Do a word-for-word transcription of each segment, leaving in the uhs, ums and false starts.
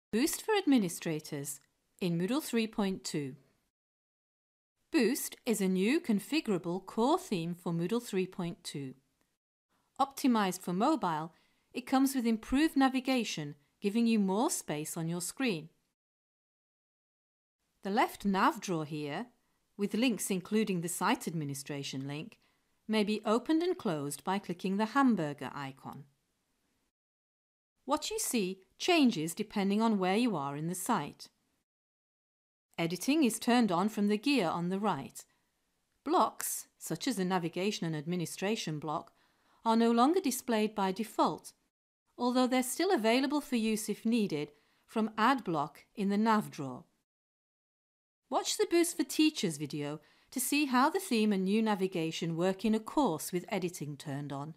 Boost for Administrators in Moodle three point two. Boost is a new configurable core theme for Moodle three point two. Optimised for mobile, it comes with improved navigation, giving you more space on your screen. The left nav drawer here, with links including the site administration link, may be opened and closed by clicking the hamburger icon. What you see changes depending on where you are in the site. Editing is turned on from the gear on the right. Blocks, such as the navigation and administration block, are no longer displayed by default, although they're still available for use if needed from Add Block in the nav drawer. Watch the Boost for Teachers video to see how the theme and new navigation work in a course with editing turned on.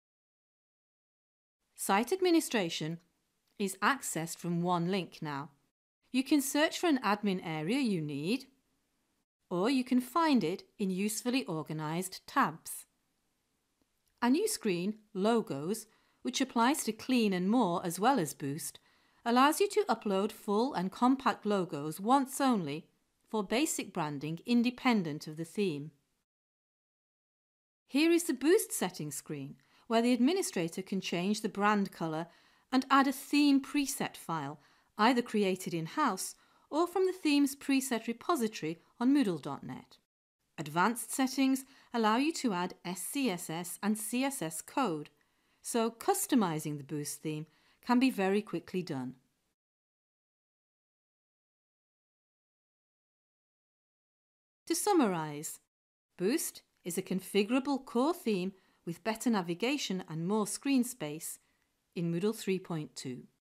Site administration is accessed from one link now. You can search for an admin area you need, or you can find it in usefully organised tabs. A new screen, Logos, which applies to Clean and More as well as Boost, allows you to upload full and compact logos once only for basic branding independent of the theme. Here is the Boost settings screen, where the administrator can change the brand colour and add a theme preset file, either created in-house or from the theme's preset repository on Moodle dot net. Advanced settings allow you to add S C S S and C S S code, so customising the Boost theme can be very quickly done. To summarise, Boost is a configurable core theme with better navigation and more screen space in Moodle three point two.